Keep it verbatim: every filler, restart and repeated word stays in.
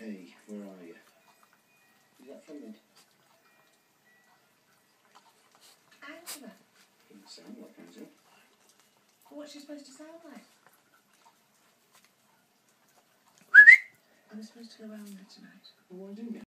Hey, where are you? Is that Finland? Angela. Doesn't sound like Angela. What's she supposed to sound like? I'm supposed to go around there tonight. Well, why didn't you?